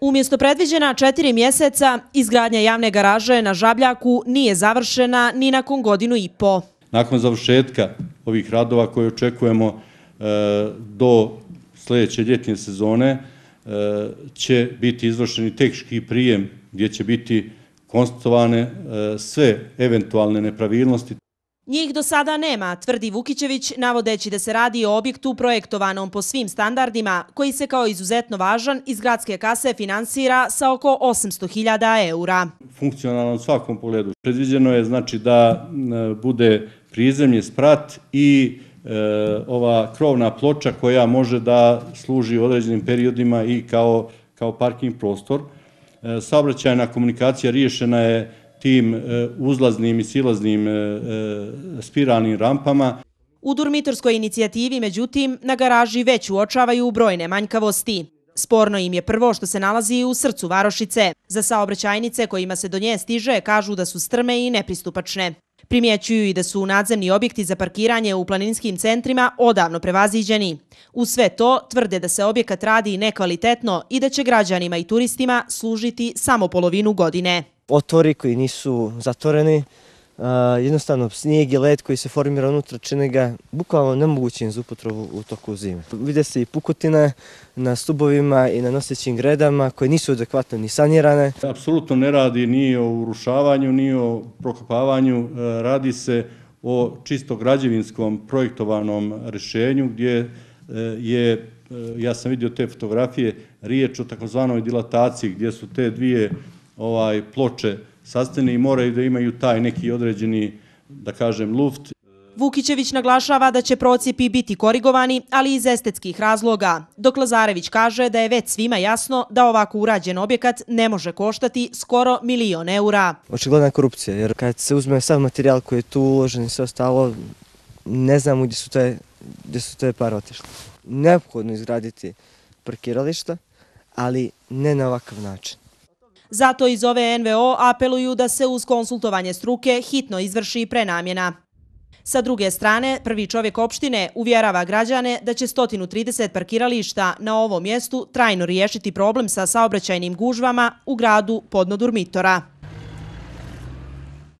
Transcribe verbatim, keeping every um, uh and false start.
Umjesto predviđena četiri mjeseca, izgradnja javne garaže na Žabljaku nije završena ni nakon godinu i po. Nakon završetka ovih radova koje očekujemo do sljedeće ljetne sezone će biti izvršeni tehnički prijem gdje će biti konstatovane sve eventualne nepravilnosti. Njih do sada nema, tvrdi Vukićević, navodeći da se radi o objektu projektovanom po svim standardima, koji se kao izuzetno važan iz gradske kase finansira sa oko osamsto hiljada eura. Funkcionalno u svakom pogledu. Predviđeno je znači da bude prizemlje, sprat i ova krovna ploča koja može da služi u određenim periodima i kao, kao parking prostor. Saobraćajna komunikacija riješena je tim uzlaznim i silaznim spiralnim rampama. U dormitorskoj inicijativi, međutim, na garaži već uočavaju brojne manjkavosti. Sporno im je prvo što se nalazi u srcu varošice. Za saobraćajnice kojima se do nje stiže kažu da su strme i nepristupačne. Primjećuju i da su nadzemni objekti za parkiranje u planinskim centrima odavno prevaziđeni. Uz sve to tvrde da se objekat radi nekvalitetno i da će građanima i turistima služiti samo polovinu godine. Otvori koji nisu zatvoreni, jednostavno snijeg i led koji se formira unutra čine ga bukvalno nemogućim za upotrebu u toku zime. Vide se i pukotine na stubovima i na nosećim gredama koje nisu adekvatno ni sanirane. Apsolutno ne radi ni o urušavanju, ni o prokopavanju, radi se o čisto građevinskom projektovanom rješenju gdje je, ja sam vidio te fotografije, riječ o takozvanoj dilataciji gdje su te dvije ovaj ploče sastane i moraju da imaju taj neki određeni, da kažem, luft. Vukićević naglašava da će procijepi biti korigovani, ali iz estetskih razloga, dok Lazarević kaže da je već svima jasno da ovako urađen objekat ne može koštati skoro milion eura. Očigledna je korupcija, jer kad se uzme sav materijal koji je tu uložen i sve ostalo, ne znamo gdje su te, gdje su te pare otišle. Neophodno izgraditi parkirališta, ali ne na ovakav način. Zato iz ove en ve o apeluju da se uz konsultovanje struke hitno izvrši prenamjena. Sa druge strane, prvi čovjek opštine uvjerava građane da će sto trideset parkirališta na ovom mjestu trajno riješiti problem sa saobraćajnim gužvama u gradu podno Durmitora.